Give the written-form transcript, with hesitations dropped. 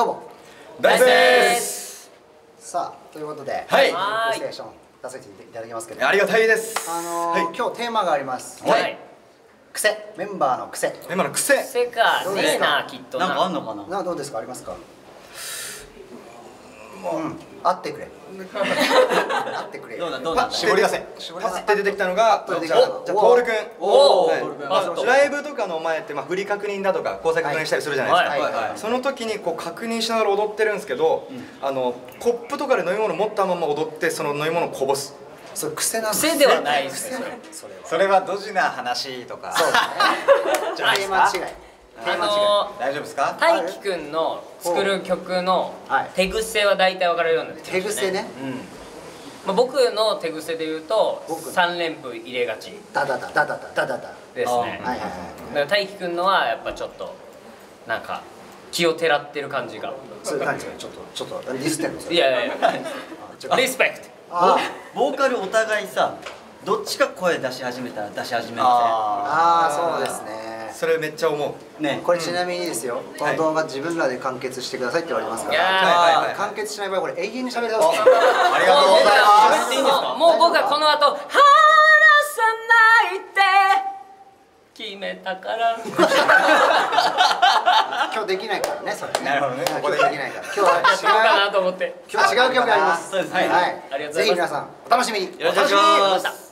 どうも大輔です。 さあということで、 はい、 プレイステーション出させていただきますけど、 ありがたいです。 今日テーマがあります。 はい。 癖、メンバーの癖。 メンバーの癖。 癖か、ねえな、きっとな。 なんかあんのかな。 どうですか、ありますか。会ってくれ。会ってくれ。 どうだ。 絞り出せ。パッて出てきたのが、じゃあトール君。ライブとかの前って振り確認だとか構成確認したりするじゃないですか。その時にこう確認しながら踊ってるんですけど、コップとかで飲み物持ったまま踊ってその飲み物をこぼす。 それ癖なんです。 癖ではないですね。 それはドジな話とか。 そうですね。間違い。 大丈夫ですか？ 大輝くんの作る曲の手癖は大体分かるようになってきましたね。 手癖ね。 僕の手癖で言うと3連符入れがち。 ダダダダダダダダですね。だから大輝くんのはやっぱちょっとなんか気をてらってる感じが。 そういう感じがちょっとディスってるんですよ。 いやリスペクト。 ボーカルお互いさ、どっちか声出し始めたら出し始める。 そうですね。 それめっちゃ思うね。 これちなみにですよ、この動画自分らで完結してくださいって言われてますから、完結しない場合これ永遠に喋り倒す。 ありがとうございます。 もう僕はこの後話さないって決めたから今日できないからね、それね。 なるほどね。 ここでできないから。今日はやってみようかなと思って。 今日は違う曲あります。 そうですね。 はい。ぜひ皆さんお楽しみに。 よろしくお願いします。